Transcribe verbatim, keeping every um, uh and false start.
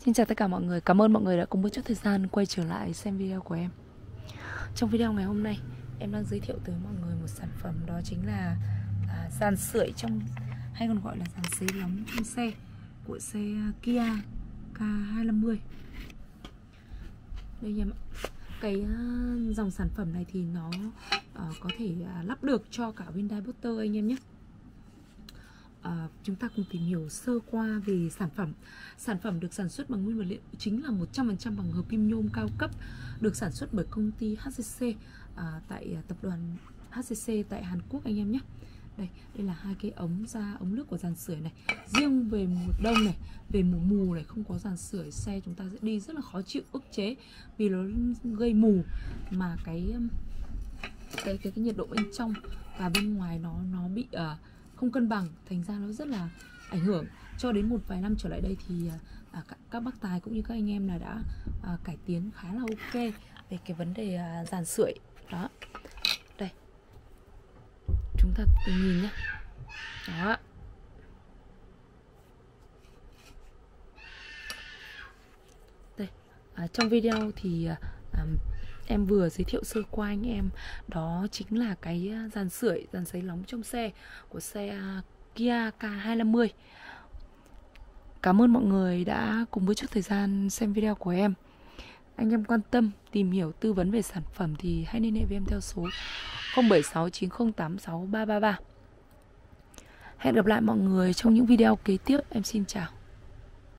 Xin chào tất cả mọi người, cảm ơn mọi người đã cùng một chút thời gian quay trở lại xem video của em. Trong video ngày hôm nay, em đang giới thiệu tới mọi người một sản phẩm, đó chính là à, dàn sưởi trong, hay còn gọi là dàn sấy nóng trong xe của xe Kia K hai năm mươi. Đây em ạ. Cái uh, dòng sản phẩm này thì nó uh, có thể uh, lắp được cho cả Hyundai Porter anh em nhé. À, chúng ta cùng tìm hiểu sơ qua về sản phẩm. Sản phẩm được sản xuất bằng nguyên vật liệu chính là một trăm phần trăm bằng hợp kim nhôm cao cấp, được sản xuất bởi công ty hát xê xê à, tại à, tập đoàn hát xê xê tại Hàn Quốc anh em nhé. Đây, đây là hai cái ống ra ống nước của dàn sưởi này. Riêng về mùa đông này, về mùa mù này không có dàn sưởi, xe chúng ta sẽ đi rất là khó chịu, ức chế vì nó gây mù, mà cái cái cái, cái nhiệt độ bên trong và bên ngoài nó nó bị uh, không cân bằng, thành ra nó rất là ảnh hưởng. Cho đến một vài năm trở lại đây thì à, các, các bác tài cũng như các anh em là đã à, cải tiến khá là ok về cái vấn đề à, dàn sưởi đó. Đây, chúng ta cùng nhìn nhé. Đó. Đây, à, trong video thì à, em vừa giới thiệu sơ qua anh em, đó chính là cái dàn sưởi, dàn sấy nóng trong xe của xe Kia K hai năm mươi. Cảm ơn mọi người đã cùng với chút thời gian xem video của em. Anh em quan tâm tìm hiểu tư vấn về sản phẩm thì hãy liên hệ với em theo số không bảy sáu chín không tám sáu ba ba ba. Hẹn gặp lại mọi người trong những video kế tiếp. Em xin chào.